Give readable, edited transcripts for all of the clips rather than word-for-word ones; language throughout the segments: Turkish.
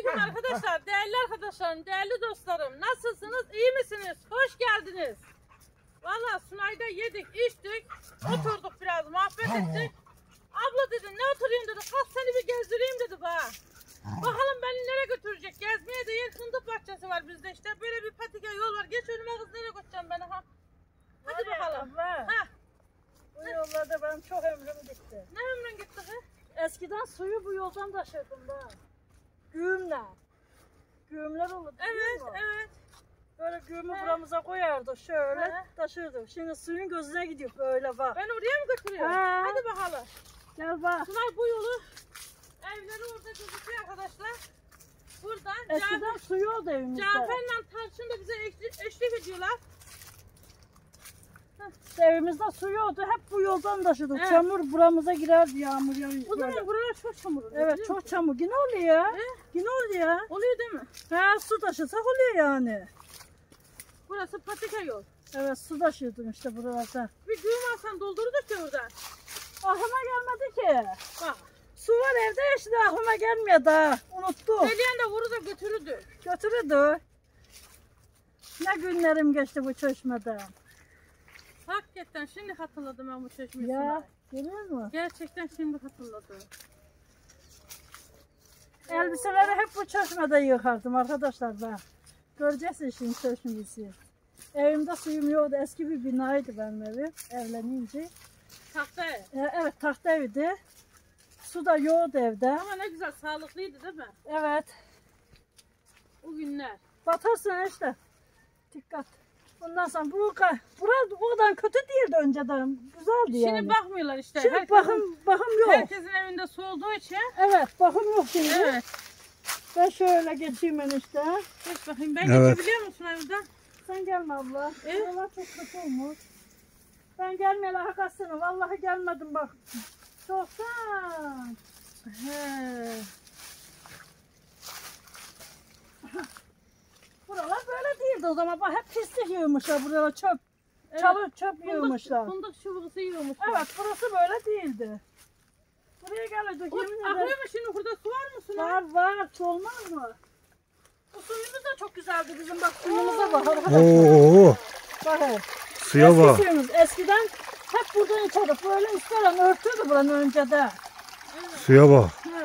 Selamünaleyküm arkadaşlar, değerli arkadaşlarım, değerli dostlarım. Nasılsınız, iyi misiniz? Hoş geldiniz. Vallahi Sunay'da yedik, içtik, oturduk biraz, muhabbet ettik. Abla dedi, ne oturuyorsun dedi, kalk seni bir gezdireyim dedi bana. Bakalım beni nereye götürecek? Gezmeye de yer fındık bahçesi var bizde işte. Böyle bir patika yol var. Geç önüme kız, nereye götüreceğim beni ha? Hadi bakalım. Abla, bu yollarda benim çok ömrüm gitti. Ne ömrün gitti kız? Eskiden suyu bu yoldan taşırdım da. Güğümle. Güğümler olurdu. Evet, evet. Böyle güğümü buramıza koyardık şöyle He. taşırdık. Şimdi suyun gözüne gidiyor böyle bak. Ben oraya mı götürüyorum? He. Hadi bakalım. Gel bak. Sunay bu yolu, evleri orada gözüküyor arkadaşlar. Buradan Eskiden suyu oldu evimizde. Cafer'le Tarçın da bize eşlik ediyorlar. Evimizde suyu oldu. Hep bu yoldan taşıdık. Evet. Çamur buramıza girerdi yağmur yağıyor. O zaman buralar çok çamur oluyor. Evet biliyor çok musun? çamur. Yine oluyor. He? Yine oluyor. Oluyor değil mi? Ha su taşısak oluyor yani. Burası patika yol. Evet su taşıyordum işte buralarda. Bir düğüm alsan doldurduk ya oradan. Aklıma gelmedi ki. Bak. Su var evde ya şimdi aklıma gelmiyor da. Unuttum. Söyleyen de vurur da götürürdü. Götürürdü. Ne günlerim geçti bu çeşmede. Hakikaten şimdi hatırladım ben bu çeşmeyi. Ya görüyor musun? Gerçekten şimdi hatırladım. Elbiseleri hep bu çeşmede yıkardım arkadaşlar ben. Göreceksin şimdi çeşmesi. Evimde suyum yoktu. Eski bir binaydı benim evim. Evlenince. Tahta ev. Evet tahta evdi. Su da yoktu evde. Ama ne güzel sağlıklıydı değil mi? Evet. O günler. Batarsın işte. Dikkat. Bundan sonra burası o kadar kötü değildi önceden. Güzeldi yani. Şimdi bakmıyorlar işte. Şimdi bakım yok. Herkesin evinde su olduğu için. Evet bakım yok şimdi. Evet. Ben şöyle geçeyim ben işte. Geç bakayım. Ben Evet. geçebiliyor musun evde? Sen gelme abla. Evet. Buralar çok kötü olmuş. Ben gelmeyeli hakikaten. Vallahi gelmedim bak. Çoktan. He. Buralar böyle değildi o zaman. Bak hep pislik yığmışlar buralar çöp. Evet. Çöp yığmışlar. Fındık çubuğusu yiyormuş. Evet burası böyle değildi. Buraya geldik yemin Akıyor ederim. mu şimdi burada su var mı Sunay? Var su olmaz mı? Bu suyumuz da çok güzeldi bizim bak suyumuza bak arkadaşlar. Oo, Bakın. suya Eski bak. suyumuz eskiden hep buradan içerdik. Böyle üstten örtüyordu buranın önceden. Suya bak. He.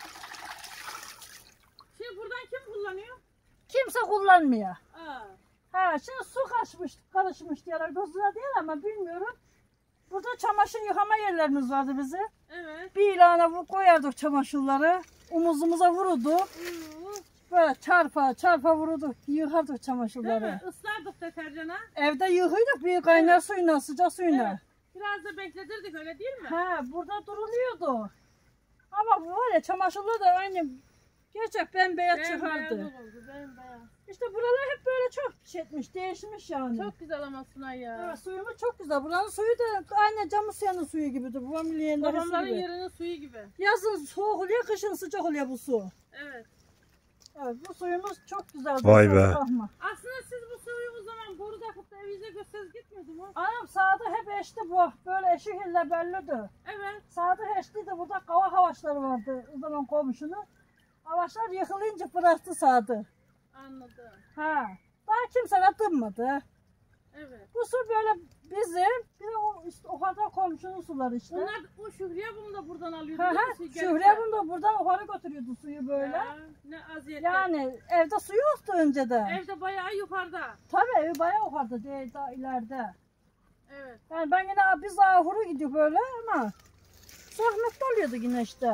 Şimdi buradan kim kullanıyor? Kimse kullanmıyor. Aa. Ha, şimdi su karışmış diyorlar. Gözüne değil ama bilmiyorum. Burada çamaşır yıkama yerlerimiz vardı bize. Evet. Bir ilana koyardık çamaşırları. Omuzumuza vururduk. Böyle çarpa vururduk. Yıkardık Değil çamaşırları. mi? Islardık deterjana. Evde yıkıyorduk bir kaynar Evet. suyla, sıcak suyla. Evet. Biraz da bekletirdik öyle değil mi? Ha, burada duruluyordu. Ama bu var ya çamaşırlar da aynı gerçek bembeyaz Bembeyaz çıkardı. olurdu, bembeyaz. İşte buralar hep böyle çok etmiş, değişmiş yani. Çok güzel ama Sunay ya. Evet, suyumuz çok güzel. Buranın suyu da aynı Camusya'nın suyu gibidir. Bu Ameliye'nin Babamların gibi. yerinin suyu gibi. Yazın soğuk oluyor, kışın sıcak oluyor bu su. Evet. Evet, bu suyumuz çok güzel. Vay be. Aslında siz bu suyu o zaman boru takıp da evinize götürseniz gitmiyordu mu? Anam sağda hep eşti bu. Böyle eşikle bellidir. Evet. Sağda eşliydi. Burada kava havaçları vardı o zaman komşunun. Havaçlar yıkılınca bıraktı sağda. Anladım. Ha. Daha kimse de durmadı. Evet. Bu su böyle bizim, bir de o, işte, o kadar komşunun suları işte. Onlar o Şükrüye bunu da buradan alıyordu. Ha değil ha. mi? Su Şükrü gelirse? bunu da buradan yukarı götürüyordu suyu böyle. Ya, ne aziyetli. Yani evde su yoktu önceden. Evde bayağı yukarıda. Tabii evi bayağı yukarıda değil daha ileride. Evet. Yani ben yine biz ahuru gidiyor böyle ama zahmetli oluyordu yine işte.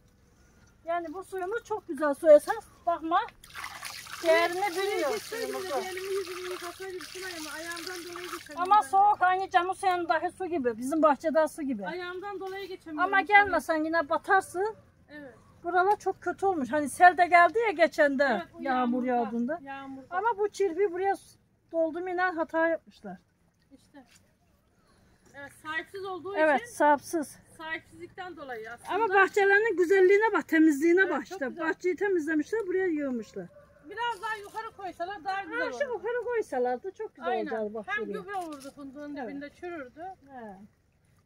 Yani bu suyumuz çok güzel su esas. Bakma. Değerini biliyor suyumuzu. Elimi yüzümü yıkasaydım Sunay ama ayağımdan dolayı geçemiyorum. Ama soğuk aynı Camusya'nındaki su gibi. Bizim bahçede su gibi. Ayağımdan dolayı geçemiyorum. Ama gelmesen yine batarsın. Evet. Buralar çok kötü olmuş. Hani sel de geldi ya geçen de Evet, o yağmur yağdığında. Yağmurda. Ama bu çirpi buraya doldum inan hata yapmışlar. İşte. Evet, sahipsiz olduğu Evet için sahipsiz. sahipsizlikten dolayı aslında. Ama bahçelerinin güzelliğine bak, temizliğine Evet, bak çok işte. güzel. Bahçeyi temizlemişler, buraya yığmışlar. biraz daha yukarı koysalar daha güzel Ha olur. şu yukarı koysalardı çok güzel Aynen. olacaktı bak Hem şuraya. gübre olurdu fındığın Evet. dibinde çürürdü. He.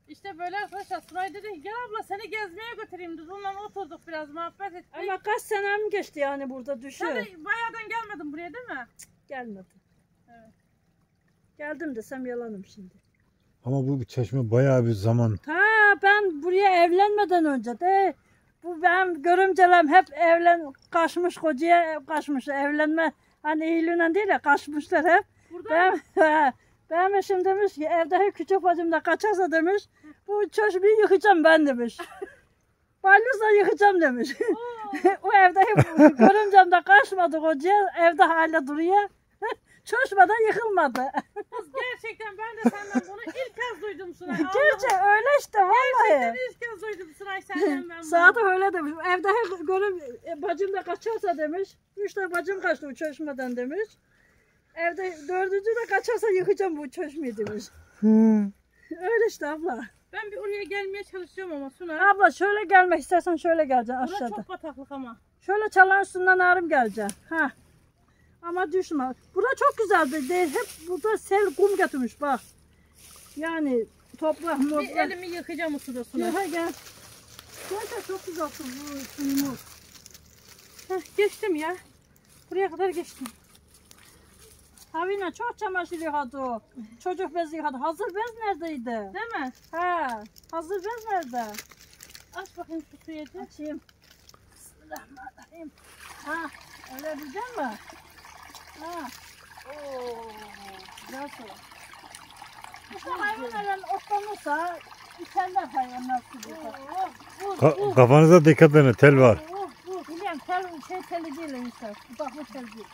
İşte böyle arkadaşlar Sunay dedi ki gel abla seni gezmeye götüreyim dedi. Onunla oturduk biraz muhabbet ettik. Ama kaç senem geçti yani burada düşü. Sen de bayağıdan gelmedin buraya değil mi? Gelmedim. Evet. Geldim desem yalanım şimdi. Ama bu çeşme bayağı bir zaman. Ta ben buraya evlenmeden önce de bu benim görümcelem hep kaçmış kocaya kaçmış evlenme. Hani iyiliğinden değil ya kaçmışlar hep. Burada Benim eşim demiş ki evdeki küçük bacım da kaçarsa demiş bu çeşmeyi yıkacağım ben demiş. Balyozla yıkacağım demiş. O evdeki görümcem de kaçmadı kocaya evde hala duruyor. Çeşmeden yıkılmadı. kız gerçekten ben de senden bunu ilk kez duydum Sunay. Gerçi öyle işte vallahi. Gerçekten ilk kez duydum Sunay senden ben bunu. Saat öyle demiş. Evde hep görüm bacım da kaçarsa demiş. 3 tane bacım kaçtı bu çeşmeden demiş. Evde 4. de kaçarsa yıkacağım bu çeşmeyi demiş. Öyle işte abla. Ben bir oraya gelmeye çalışıyorum ama Sunay. Abla şöyle gelmek istersen şöyle geleceksin Burası aşağıda. çok bataklık ama. Şöyle çalan üstünden ağrım geleceksin. Ha. Ama düşme. Burada çok güzeldi. Hep burada sel kum getirmiş bak. Yani toprak Bir mutlu. elimi yıkayacağım o suda Sunay. Gel gel. Gerçekten çok güzel su bu suyumuz. Heh, geçtim ya. Buraya kadar geçtim. Havina çok çamaşır yıkadı o. Çocuk bezi yıkadı. Hazır bez neredeydi? Değil mi? He. Hazır bez nerede? Aç bakayım şu suyu. Açayım. Bismillahirrahmanirrahim. Ha. Öyle bilecek mi? Ha. Oo. Güzel su. İşte hayvanların otlanırsa içerler hayvanlar suyu. Kafanıza dikkat edin, tel var. Biliyorum teli değil işte. Budaklı tel değil.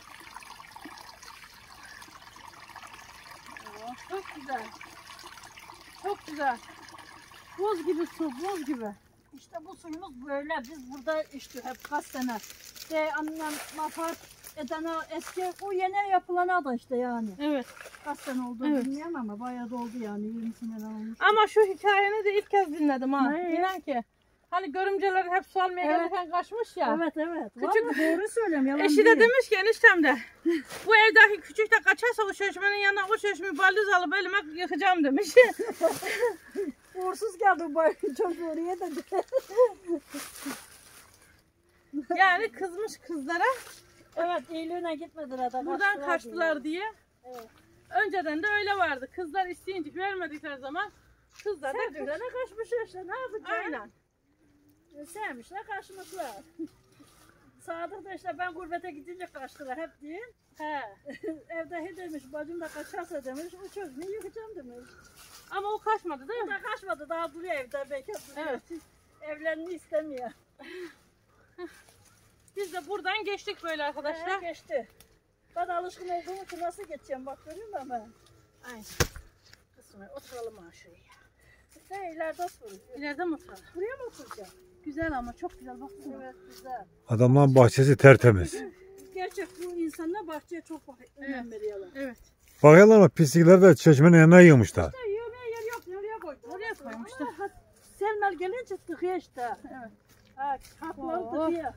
Çok güzel. Çok güzel. Buz gibi su, buz gibi. İşte bu suyumuz böyle. Biz burada içtik hep kaç sene. İşte annem vefat eden o eski, o yeni yapılana da işte yani. Evet. Kaç sene oldu Evet. bilmiyorum ama bayağı da oldu yani. 20 sene olmuş. Ama şu hikayeni de ilk kez dinledim ha. Ne? İnan ki. Hani görümceler hep su almaya Evet. gelirken kaçmış ya. Evet evet. Küçük- Vallahi doğru söylüyorum yalan Eşi değil. de demiş ki eniştem de bu evdeki küçük de kaçarsa o çeşmenin yanına o çeşmeyi balyoz alıp elime yıkacağım demiş. Uğursuz geldi bu çocuğu oraya da. Yani kızmış kızlara Evet iyiliğine gitmediler de. buradan kaçtılar diye. Evet. Önceden de öyle vardı. Kızlar isteyince vermedikleri zaman kızlar da Sevdiklerine kaçmış işte ne yapacağız? Aynen. Sevmişler kaçmışlar. Sadık da işte ben gurbete gidince kaçtılar hep diye. He. Evde he demiş bacım da kaçarsa demiş o çözmeyi yıkacağım demiş. Ama o kaçmadı değil O mi? da kaçmadı daha duruyor evde bekar duruyor. Evet. Evlenmeyi istemiyor. Biz de buradan geçtik böyle arkadaşlar. Geçti. Ben alışkın olduğum için nasıl geçeceğim bak görüyor musun ben? Aynen. Kısmı oturalım aşağıya. İşte ileride otururuz. İleride mi oturalım? Buraya mı oturacağım? Güzel ama çok güzel baksana. Evet güzel. Adamların bahçesi tertemiz. Gerçek bu insanlar bahçeye çok önem veriyorlar. Evet. Bakıyorlar ama pislikler de çeşmenin yanına yığmışlar. İşte yürümeye yer yok nereye koydu? Oraya koymuşlar. Selmel gelince tıkıyor işte. Evet. Ha, kapılar Oh. tıkıyor.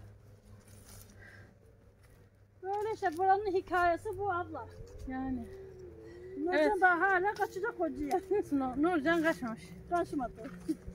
Böyle işte buranın hikayesi bu abla. Yani. Nurcan Evet. daha hala kaçacak hocaya. Nurcan kaçmamış. Kaçmadı.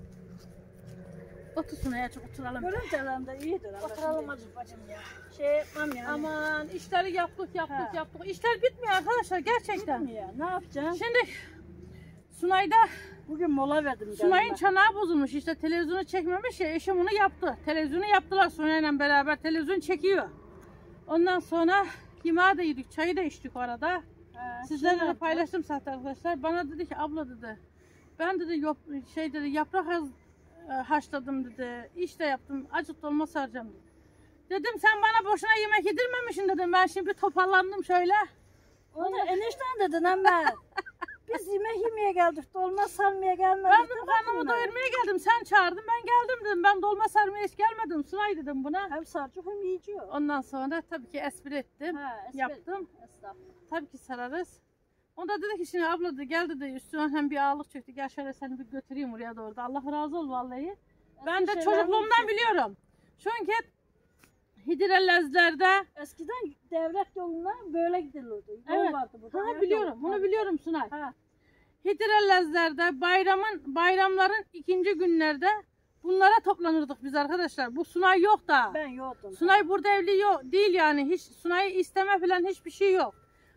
Otursun ya çok oturalım. Görümcelerim de iyidir. ama Oturalım şimdi. acı bacım ya. Şey yapmam yani. Aman işleri yaptık He. yaptık. İşler bitmiyor arkadaşlar gerçekten. Gitmiyor. Ne yapacaksın? Şimdi Sunay'da Bugün mola verdim. Sunay'ın kendime. çanağı bozulmuş işte televizyonu çekmemiş ya eşim onu yaptı. Televizyonu yaptılar Sunay'la beraber televizyon çekiyor. Ondan sonra yemeği de yedik çayı da içtik o arada. He, Sizlerle şey de yapacağım. paylaştım zaten arkadaşlar. Bana dedi ki abla dedi ben dedi yaprak haşladım dedi. İş de yaptım. Acık dolma saracağım dedi. Dedim sen bana boşuna yemek yedirmemişsin dedim. Ben şimdi toparlandım şöyle. Onu enişten dedin ama. Biz yemek yemeye geldik. Dolma sarmaya gelmedik. Ben de karnımı doyurmaya geldim. Sen çağırdın ben geldim dedim. Ben dolma sarmaya hiç gelmedim. Sunay dedim buna. Hem sarcık hem yiyeceğiz. Ondan sonra tabii ki espri ettim. Ha, Yaptım. Estağfurullah. Tabii ki sararız. O da dedi ki şimdi abla dedi gel dedi üstüne hem bir ağırlık çöktü. Gel şöyle seni bir götüreyim oraya doğru da. Allah razı ol vallahi. Ben de Eski çocukluğumdan şeyler- biliyorum. Çünkü Hidirellezler'de Eskiden devlet yoluna böyle gidilirdi. Yol Evet. vardı burada. ha, ayak biliyorum. yolu. Bunu biliyorum Sunay. Ha. Hidrellezlerde bayramların ikinci günlerde bunlara toplanırdık biz arkadaşlar. Bu Sunay yok da. Ben yoktum. Sunay burada evli yok değil yani. Hiç Sunay'ı isteme falan hiçbir şey yok.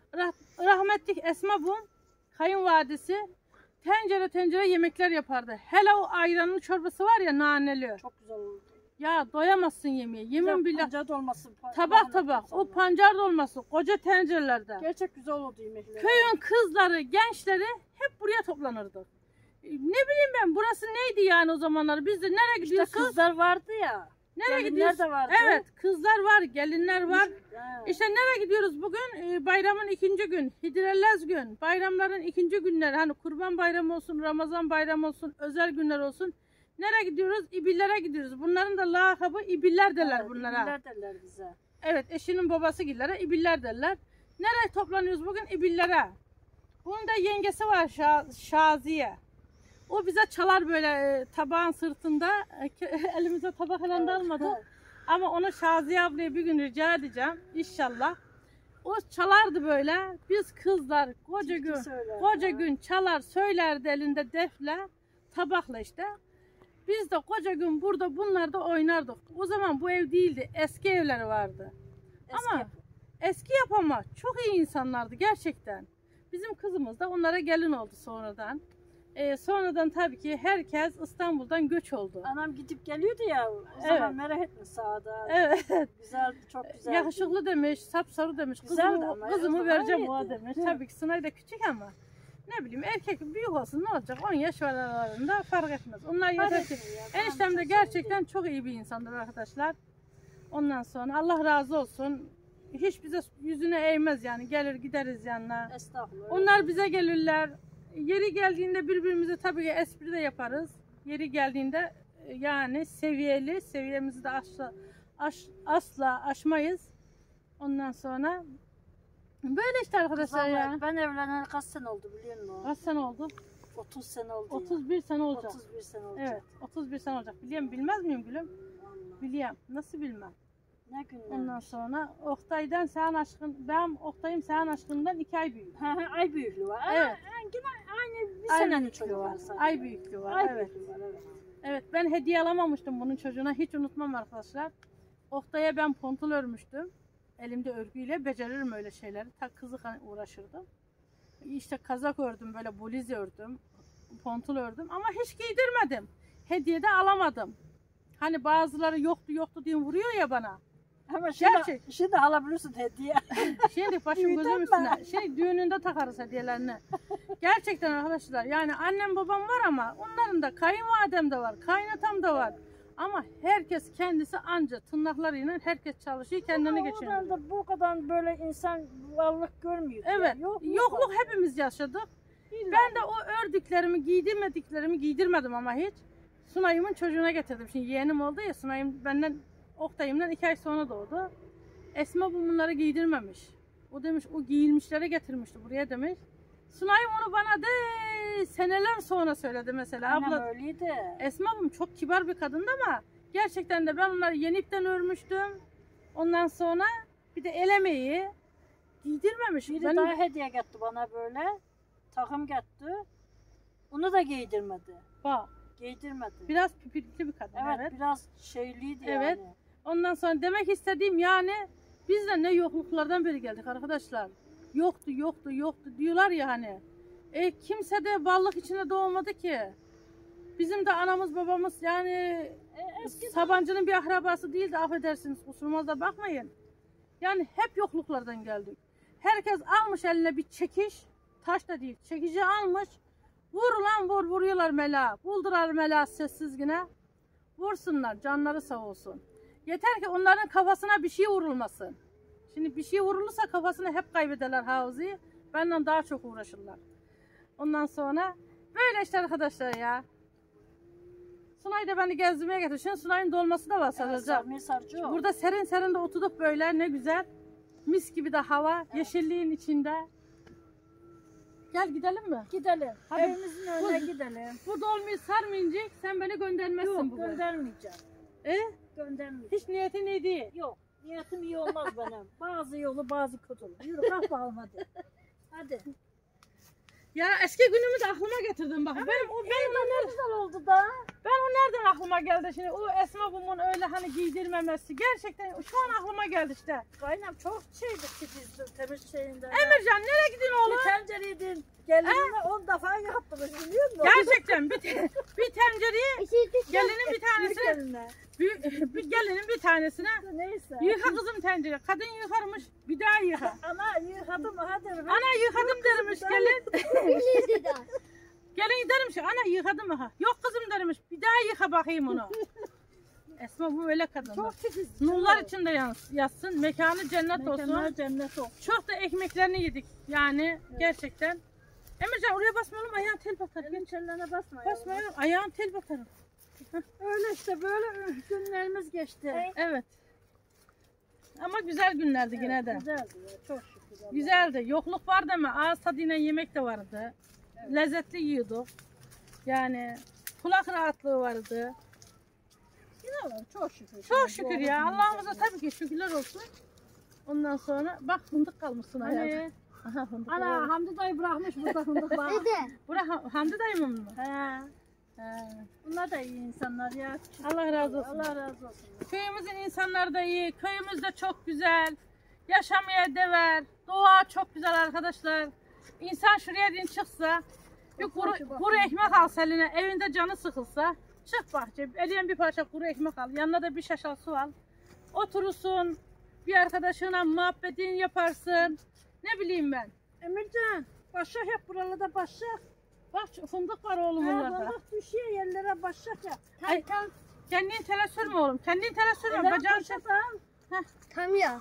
Rahmetlik Esma Bum kayınvalidesi tencere tencere yemekler yapardı. Hele o ayranın çorbası var ya, naneli. Çok güzel oldu. Ya doyamazsın yemeğe. Yemin billah. Pancar dolması. Tabak o pancar dolması koca tencerelerde. Gerçek güzel oldu yemekler. Köyün kızları, gençleri hep buraya toplanırdı. Ne bileyim ben, burası neydi yani o zamanlar? Biz de nereye İşte gidiyoruz? kızlar vardı ya. Nereye gelinler gidiyoruz? de vardı. Evet, kızlar var, gelinler var. Ha. İşte nereye gidiyoruz bugün? Bayramın ikinci gün, Hidrellez gün, bayramların ikinci günleri. Hani Kurban Bayramı olsun, Ramazan Bayramı olsun, özel günler olsun. Nereye gidiyoruz? İbillere gidiyoruz. Bunların da lakabı İbiller derler Evet, bunlara. İbiller derler bize. Evet, eşinin babası gillere İbiller derler. Nereye toplanıyoruz bugün? İbillere. Bunun da yengesi var, Şaziye. O bize çalar böyle tabağın sırtında. Elimize tabak falan da almadı. Ama onu Şaziye ablaya bir gün rica edeceğim inşallah. O çalardı böyle. Biz kızlar koca gün çalar söylerdi elinde defle, tabakla işte. Biz de koca gün burada bunlarda oynardık. O zaman bu ev değildi. Eski evleri vardı. Ama eski yapama çok iyi insanlardı gerçekten. Bizim kızımız da onlara gelin oldu sonradan. Sonradan tabii ki herkes İstanbul'dan göç oldu. Anam gidip geliyordu ya. O Evet. zaman merak etme sağda. Evet. Güzeldi, çok güzeldi. Yakışıklı demiş, sapsarı demiş. Güzeldi ama o Kızımı zaman vereceğim iyiydi. o demiş. Hı. Tabii ki Sunay da küçük ama. Ne bileyim, erkek büyük olsun ne olacak? 10 yaş var aralarında, fark etmez. Onlar yeter ki. Eniştem de gerçekten çok iyi bir insandır arkadaşlar. Ondan sonra Allah razı olsun. Hiç bize yüzüne eğmez yani. Gelir gideriz yanına. Estağfurullah. Onlar bize gelirler. Yeri geldiğinde birbirimize tabii ki espri de yaparız. Yeri geldiğinde yani seviyemizi de asla aşmayız. Ondan sonra böyle işte arkadaşlar ya. Ben evleneli kaç sene oldu biliyor musun? Kaç sene oldu? 30 sene oldu. 31 sene olacak. 31 sene olacak. Evet, 31 sene olacak. Biliyorum, bilmez miyim gülüm? Vallahi. Biliyorum. Nasıl bilmem. Ne günler. Ondan sonra Oktay'dan sen aşkın, ben Oktay'ım sen aşkından 2 ay büyük. Ay büyüklüğü var. Evet. Aynı bir Ay senenin büyüklüğü çocuğu var. var. sanki. Ay büyüklüğü var. Ay Evet. büyüklüğü var, evet. Evet, ben hediye alamamıştım bunun çocuğuna. Hiç unutmam arkadaşlar. Oktay'a ben pontul örmüştüm. Elimde örgüyle beceririm öyle şeyleri. Ta kızlık uğraşırdım. İşte kazak ördüm, böyle bluz ördüm. Pontul ördüm ama hiç giydirmedim. Hediye de alamadım. Hani bazıları yoktu diye vuruyor ya bana. Ama Gerçek. şimdi alabilirsin hediye. Şimdi başım Büyüdün gözüm mü? üstüne. Düğününde takarız hediyelerini. Gerçekten arkadaşlar, yani annem babam var ama onların da kayınvalidem de var, kaynatam da var. Ama herkes kendisi anca tırnaklarıyla herkes çalışıyor, kendini geçiriyor. Oradan da bu kadar böyle insan varlık görmüyor. Evet, Yok, yokluk hepimiz yaşadık. Ben de o ördüklerimi, giydirmediklerimi giydirmedim ama hiç. Sunay'ımın çocuğuna getirdim. Şimdi yeğenim oldu ya, Sunay'ım benden, Oktay'ımdan 2 ay sonra doğdu. Esma bunları giydirmemiş. O demiş, o giyilmişlere getirmişti buraya demiş. Sunay'ım onu bana de seneler sonra söyledi mesela. Aynen Abla, öyleydi. Esma çok kibar bir kadındı ama gerçekten de ben onları yeni ipten örmüştüm. Ondan sonra bir de el emeği giydirmemiş. Biri Benim- daha hediye getti bana böyle. Takım getti. Onu da giydirmedi. Bak, Giydirmedi. biraz pipirikli bir kadın. Evet, Evet. biraz şeyliydi Evet. yani. Ondan sonra demek istediğim yani biz de ne yokluklardan beri geldik arkadaşlar. Yoktu diyorlar ya hani. Kimse de ballık içinde doğmadı ki. Bizim de anamız babamız yani Sabancı'nın bir akrabası değil de affedersiniz, kusuruma da bakmayın. Yani hep yokluklardan geldik. Herkes almış eline bir çekiş, taş da değil, çekici almış. Vur lan vur, vuruyorlar mela. Buldurar mela sessiz yine. Vursunlar, canları sağ olsun. Yeter ki onların kafasına bir şey vurulmasın. Şimdi bir şey vurulursa kafasını hep kaybederler hafızayı. Benden daha çok uğraşırlar. Ondan sonra böyle işte arkadaşlar ya. Sunay da beni gezdirmeye getirdi. Şimdi Sunay'ın dolması da var sarılacak. Sarıcı o. Burada serin serin de oturduk böyle, ne güzel. Mis gibi de hava, yeşilliğin içinde. Gel gidelim mi? Gidelim. Haberimizin önüne gidelim. Bu dolmayı sarmayınca sen beni göndermezsin Yok, bugün. göndermeyeceğim. Hiç Göndermeyeceğim. niyetin iyi değil. Yok. Niyetim iyi olmaz benim. Bazı yolu bazı kötü olur. Yürü kalk bakalım hadi. Hadi. Ya eski günümü de aklıma getirdim bak. Benim Ne güzel oldu da. ben o nereden aklıma geldi şimdi? O Esma Bum'un öyle hani giydirmemesi. Gerçekten şu an aklıma geldi işte. Kaynam çok şeydik ki biz temiz şeyinde. Emircan nereye gidiyorsun oğlum? Bir tencereydin. Gelinine 10 defa yaptınız biliyor musun? Gerçekten bir tencereye gelinin bir tanesine Gelinine. bir gelinin bir tanesine Neyse. yıka kızım tencere. Kadın yıkarmış bir daha yıka. Ana yıkadım hadi. Ana yıkadım dermiş gelin. Gelin dermiş ana yıkadım ha. Yok kızım dermiş bir daha yıka bakayım onu. Esma bu öyle kadın. Çok titiz. Nurlar içinde yatsın. Mekanı cennet olsun. Mekanlar cennet olsun. Çok da ekmeklerini yedik. Yani gerçekten. Emircan oraya basma oğlum ayağın tel batar. Elin çellerine basma. Basma oğlum ayağın tel batar. Öyle işte böyle günlerimiz geçti. Evet. Ama güzel günlerdi yine de. Güzeldi ya çok şükür. Güzeldi. Yokluk vardı ama ağız tadıyla yemek de vardı. Lezzetli yiyorduk. Yani kulak rahatlığı vardı. Yine var çok şükür. Çok şükür ya. Allah'ımıza tabii ki şükürler olsun. Ondan sonra bak fındık kalmışsın ayağında. Hani, Aha fındık. ana Hamdi dayı bırakmış burada fındık var. Bura Hamdi dayımın mı? He. He. Bunlar da iyi insanlar ya. Allah razı olsun. Allah razı olsun. Köyümüzün insanları da iyi. Köyümüz de çok güzel. Yaşamaya değer. Doğa çok güzel arkadaşlar. İnsan şuraya din çıksa bir kuru ekmek alsa eline, evinde canı sıkılsa çık bahçe, eline bir parça kuru ekmek al, yanına da bir şaşal su al. Oturursun, bir arkadaşına muhabbetini yaparsın. Ne bileyim ben. Emircan başak yap buralarda başak. Bak fındık var oğlum onlarda. Fındık düşüyor yerlere başak yap. Ay, kendin tele sürme oğlum. Kendin tele sürme. Ellerine Bacağın başak al. Tam ya.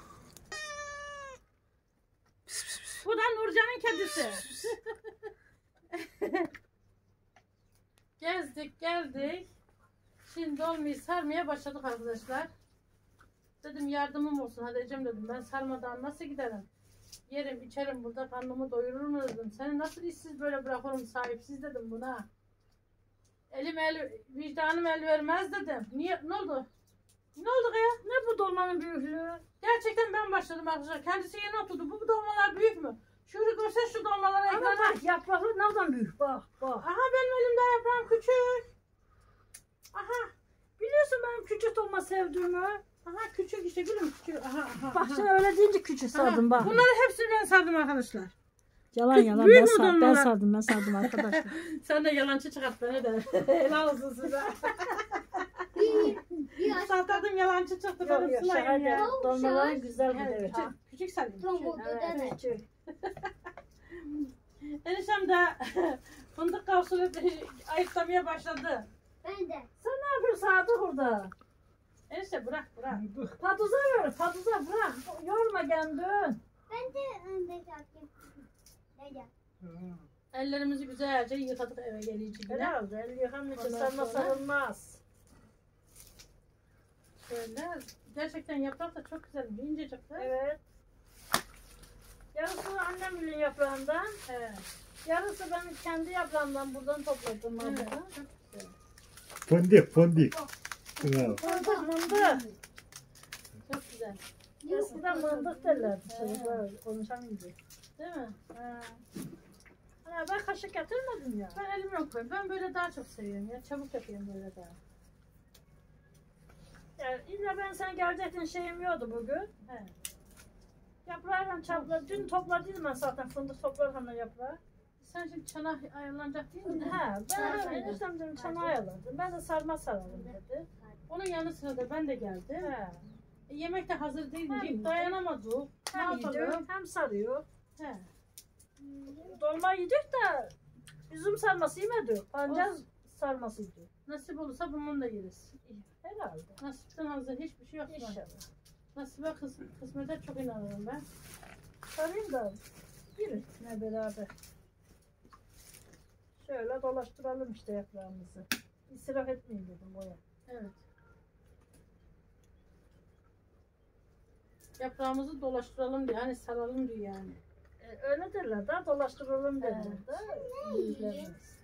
Bu da Nurcan'ın kedisi. Gezdik geldik. Şimdi dolmayı sarmaya başladık arkadaşlar. Dedim yardımım olsun hadi Ecem dedim. Ben sarmadan nasıl giderim? Yerim içerim burada karnımı doyururum dedim. Seni nasıl işsiz böyle bırakırım sahipsiz dedim buna. Vicdanım el vermez dedim. Niye? Ne oldu? Ne oldu ya? Ne bu dolmanın büyüklüğü? Gerçekten ben başladım arkadaşlar. Kendisi yeni oturdu. Bu dolmalar büyük mü? Şöyle görsen şu dolmaları Ama ekrana. bak yapraklı nereden büyük bak bak. Aha benim elimde yaprağım küçük. Aha. Biliyorsun benim küçük dolma sevdiğimi. Aha küçük işte gülüm küçük. Aha. Bak sen öyle deyince küçük sardım bak. Bunları hepsini ben sardım arkadaşlar. Yalan Kız, yalan büyük ben, mü ben dolmalar? sardım arkadaşlar. Sen de yalancı çıkarttın ne de. Helal olsun size. Sakladım yalancı çıktı. Yok benim yok sulayım şaka ya. değil. Dolmaların güzel bir Evet, evet. küçük sarayım. Evet küçük. Eniştem de fındık kavsulu ayıklamaya başladı. Ben de. Sen ne yapıyorsun Sadık orada? Enişte bırak. Paduza ver paduza bırak. Yorma kendin. Ben de önde kalktım. Dede. Ellerimizi güzelce yıkadık eve gelince yine. Herhalde el yıkanmışsa Ondan sarma sonra- sarılmaz. Şöyle. Gerçekten yaprak da çok güzel. İncecik de. Evet. Yarısı annem bile yaprağından. Evet. Yarısı ben kendi yaprağımdan buradan topladım. Evet. Evet. Çok güzel. Fındık. Bravo. Mındık mındık. Çok güzel. Eskiden mındık derlerdi çocuklar konuşamayınca. Değil mi? Ha. Ha, ben kaşık getirmedim ya. Ben elimle koyayım. Ben böyle daha çok seviyorum ya. Çabuk yapıyorum böyle daha. Yani illa ben sen gelecektin şeyim yoktu bugün. He. Yaprağıyla çapla. Dün topladıydım ben zaten fındık toplarken de yaprağı. Sen şimdi çanak ayarlanacak değil mi? Ha, ben eniştem dedim çanağı ayarladım. Ben de sarma saralım dedi. Onun yanı sıra da ben de geldim. He. Yemek de hazır değil. Hem Deyip dayanamadık. Ne Hem yapalım? yiyor hem sarıyor. He. Dolma yedik de üzüm sarması yemedik. Pancar Olsun. sarması yedik. Nasip olursa bunun da yeriz. Herhalde. Nasipten hazır hiçbir şey yok. İnşallah. Nasibe kısmete çok inanırım ben. Sarayım da yürütme beraber. Şöyle dolaştıralım işte yaprağımızı. İsraf etmeyin dedim boya. Evet. Yaprağımızı dolaştıralım diye, hani saralım diye yani. Öyle derler de dolaştıralım derler Evet. de. İyileriniz.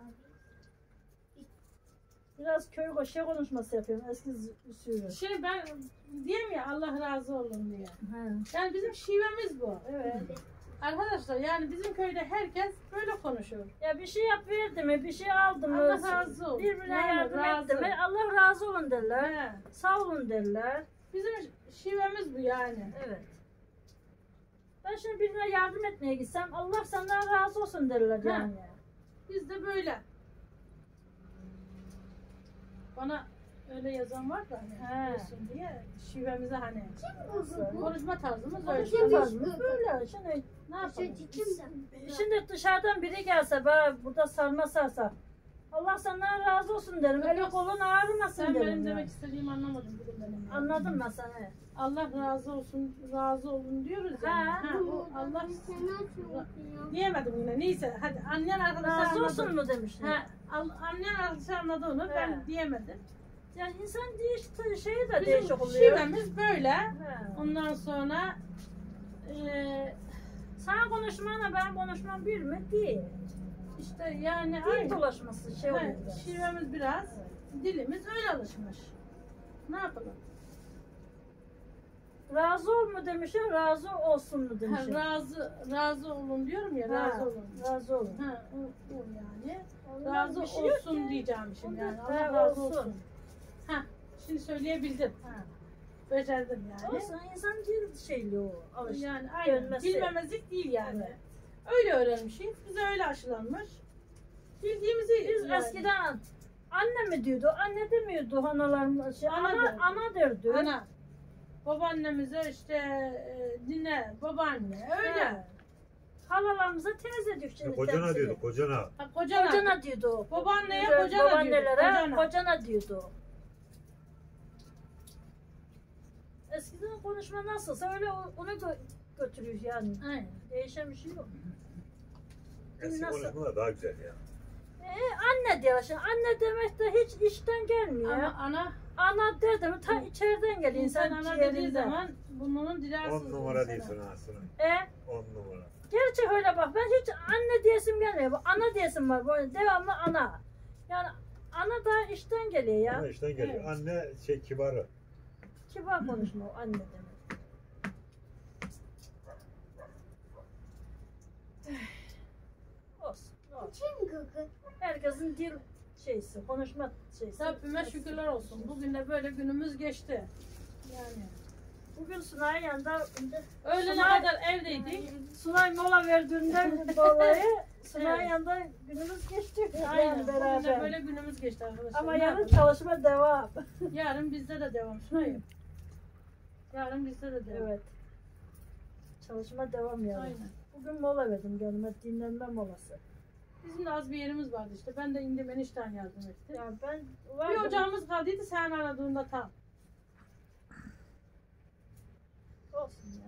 Biraz köy şey konuşması yapıyorum eski usulü. Ben diyeyim ya Allah razı olsun diye. He. Yani bizim şivemiz bu. Evet. Arkadaşlar yani bizim köyde herkes böyle konuşuyor. Ya bir şey yap verdi mi, bir şey aldı mı, Allah razı olsun. birbirine Yani yardım razı. etti mi, Allah razı olun derler. He. Sağ olun derler. Bizim şivemiz bu yani. Evet. Ben şimdi birine yardım etmeye gitsem Allah senden razı olsun derler He. yani. Biz de böyle. Bana öyle yazan var da hani He. olsun diye şivemize hani Nasıl? konuşma tarzımız öyle. Konuşma tarzımız böyle. Şimdi Ne yapalım? Şimdi dışarıdan biri gelse burada sarma sarsa Allah senden razı olsun derim. Yok, Eli yok. kolun ağrımasın Sen derim. benim yani. demek istediğimi anlamadın bugün benim. yani. Anladım ben seni. Allah razı olsun, razı olun diyoruz yani. Ha. Ha, o Allah Sen açıyorsun. diyemedim yine. Neyse hadi annen arkadaşlar Razı olsun anladı. mu demiştin. Ha, annen arkadaşlar anladı onu. He. Ben diyemedim. Yani insan şeyi de Bizim değişik oluyor. şivemiz böyle. He. Ondan sonra Sana konuşmana benim konuşmam bir mi? Değil. işte yani Dil aynı. dolaşması şey oluyor. Evet, biraz. şivemiz biraz, dilimiz öyle alışmış. Ne yapalım? Razı ol mu demişim, razı olsun mu Ha, demişim. razı olun diyorum ya, Ha, razı olun. Razı olun. Ha, o yani. Ondan Razı bir şey yok olsun ki. diyeceğim şimdi yani. Ondan Allah razı olsun. olsun. Ha, şimdi söyleyebildim. Ha. Becerdim yani. Olsun insan dil şeyli o. Alıştı. Yani aynen. Dönmesi. Bilmemezlik değil yani. Evet. Öyle öğrenmişiz. Bize öyle aşılanmış. Bildiğimizi Biz yani. eskiden anne mi diyordu, anne demiyordu analarımız. Şey, Ana ana, derdi. ana derdi. Ana. Babaannemize işte nine, babaanne öyle. He. Halalarımıza teyze diyor şimdi. Kocana temsili. diyordu kocana. Ha, kocana. Kocana diyordu. Babaanneye Böyle kocana diyordu. babaannelere Kocana. kocana diyordu. Eskiden konuşma nasılsa öyle onu götürüyor yani. Aynen. Değişen bir şey yok. Eski Nasıl? konuşmalar daha güzel ya. Anne diyor şimdi. Anne demek de hiç işten gelmiyor. Ama ana Ana dedim ta içeriden geliyor insan insan ana dediği ciğerinden. zaman burnunun dili 10 arsız numara insana. diyorsun ha Sunay. 10 numara. Gerçi öyle bak ben hiç anne diyesim gelmiyor. Bu ana diyesim var böyle devamlı ana. Yani ana da işten geliyor ya. Ama işten geliyor. Evet. Anne kibarı. Kibar konuşma o anne demek. Olsun. olsun. Kim kaka? Herkesin dil şeysi, konuşma şeysi. Rabbime şükürler olsun. Bugün de böyle günümüz geçti. Yani. Bugün Sunay'ın yanında Öğlene Sunay- kadar evdeydik. Sunay mola verdiğinden dolayı Sunay'ın Evet. yanında günümüz geçti. Aynen. Yani Bugün de beraber. böyle günümüz geçti arkadaşlar. Ama Ne yarın yapalım? çalışma devam. Yarın bizde de devam. Sunay'ım. Yarın bizde de devam. Evet. Çalışma devam yani. Aynen. Bugün mola verdim kendime dinlenme molası. Bizim de az bir yerimiz vardı işte. Ben de indim enişten yardım etti. Ya ben Bir vardım. ocağımız kaldıydı sen aradığında tam. Olsun ya.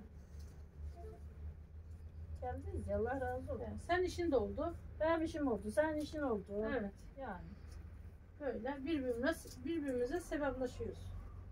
Geldiniz ya Allah razı olsun. Yani sen işin de oldu. Benim işim oldu, senin işin oldu. Evet. Yani. Böyle birbirimize sebeplaşıyoruz.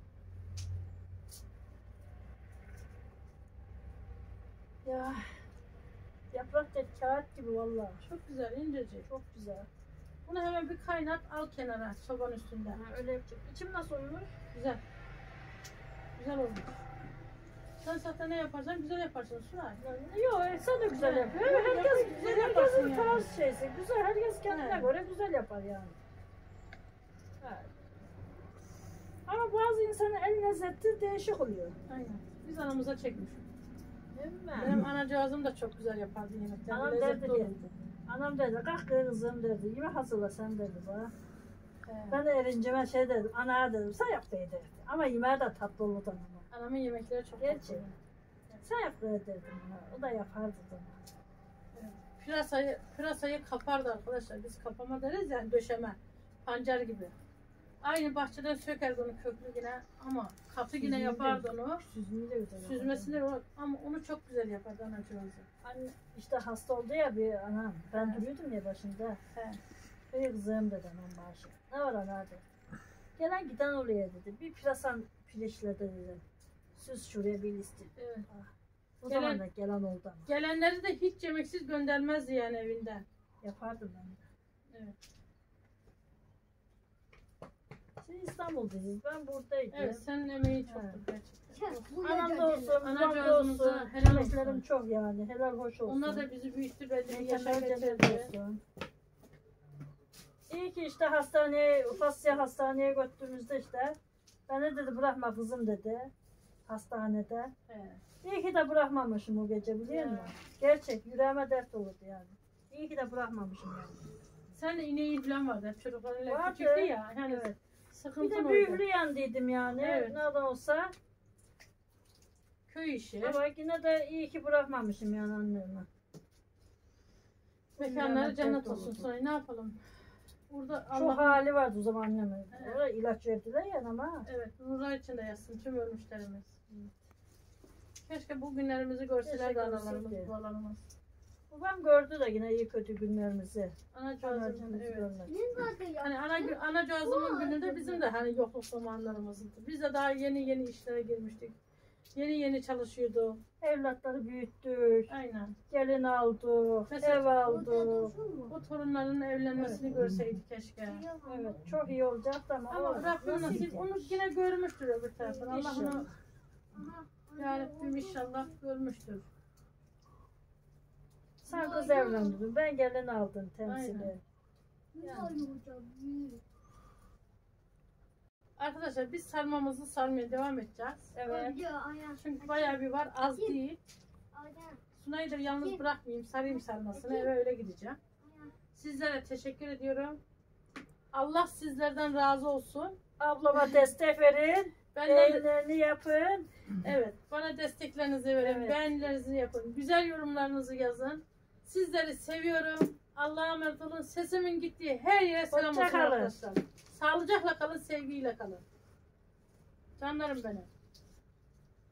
Ya. Yaprak da kağıt gibi vallahi. Çok güzel incecik. Çok güzel. Bunu hemen bir kaynat al kenara sobanın üstünde. Ha, öyle yapacağım. İçim nasıl olmuş? Güzel. Güzel olmuş. Sen zaten ne yaparsan güzel yaparsın Sunay. Yok sen de güzel Evet. yapıyor. Herkes, Güzel yaparsın herkesin yani. tarz şeysi. Güzel, herkes kendine Evet. göre güzel yapar yani. Evet. Ama bazı insanın el lezzeti değişik oluyor. Aynen. Biz anamıza çekmiş. Değil mi? Benim anacığızım da çok güzel yapardı yemekleri. Anam Lezzetli derdi olurdu. derdi. Anam derdi, kalk kızım derdi. Yemek hazırla sen derdi bana. He. Ben de erincime şey dedim, ana dedim, sen yap derdi. Ama yemeği de tatlı olurdu ama. Anamın yemekleri çok Gerçi. tatlı. Sen yap derdim ona. O da yapardı bana. Pırasayı kapardı arkadaşlar. Biz kapama deriz yani döşeme. Pancar gibi. Aynı bahçeden sökerdi onu köklü yine ama katı yine Süzmeyi yapardı de- onu. Süzmeyi de güzel yapardı. Süzmesini ama onu çok güzel yapardı anacığızı. Anne işte hasta oldu ya bir anam. Ben duruyordum ya başında. He. Ey kızım dedi anam başı. Ne var ana dedi. Gelen giden oraya dedi. Bir pirasan pileşle dedi. Süz şuraya bir listi. Evet. O Gelen- zaman da gelen oldu ama. Gelenleri de hiç yemeksiz göndermezdi yani evinden. Yapardım ben de. Evet. Siz İstanbul'daydınız. Ben buradaydım. Evet senin emeği çoktu Evet. gerçekten. Anam da olsun, babam da Anacığımıza olsun. helal Emeklerim olsun. çok yani. Helal hoş olsun. Onlar da bizi büyüttü, belli bir yaşa Yaşa getirdi. İyi ki işte hastaneye, Ufasya hastaneye götürdüğümüzde işte beni dedi bırakma kızım dedi hastanede. He. İyi ki de bırakmamışım o gece biliyor Ya. musun? Gerçek yüreğime dert olurdu yani. İyi ki de bırakmamışım yani. Sen de ineği falan vardı. Hep çocuklarıyla Vardı. küçüktü ya. Yani Evet. Bir sıkıntın de oydu. büyüklü yandıydım yani. Evet. Nereden olsa. Köy işi. Ama yine de iyi ki bırakmamışım yani annemi. Mekanları cennet Rahmet olsun. olsun. Sonra ne yapalım? Burada Çok Allah hali vardı o zaman anneme. Evet. Oraya ilaç verdiler ya ama. evet nurlar içinde yatsın tüm ölmüşlerimiz. Keşke bu günlerimizi görseler de Keşke analarımız, görseydi. babalarımız. Babam gördü de yine iyi kötü günlerimizi. Anacığızın Anacığımızı evet. görmedi. Hani anacığızın günü de bizim de hani yokluk zamanlarımızdı. Biz de daha yeni işlere girmiştik. Yeni çalışıyorduk. Evlatları büyüttük. Aynen. Gelin aldık. Mesela- Ev aldık. O torunların evlenmesini görseydik keşke. Evet çok iyi olacaktı ama, Ama olmadı. Rabbim nasip Nasip. onu yine görmüştür öbür taraftan. Allah İnşallah. onu ya Rabbim inşallah görmüştür. Sen kız evlendirdin. Ben gelin aldım temsili. Aynen. Arkadaşlar biz sarmamızı sarmaya devam edeceğiz. Evet. Çünkü bayağı bir var, az değil. Sunay'ı da yalnız bırakmayayım, sarayım sarmasını, eve öyle gideceğim. Sizlere teşekkür ediyorum. Allah sizlerden razı olsun. Ablama destek verin. Benden de, Beğenilerini yapın. evet, bana desteklerinizi verin, Evet. beğenilerinizi yapın, güzel yorumlarınızı yazın. Sizleri seviyorum. Allah'a emanet olun. Sesimin gittiği her yere selam olsun Hoşça kalın. arkadaşlar. Sağlıcakla kalın, sevgiyle kalın. Canlarım benim.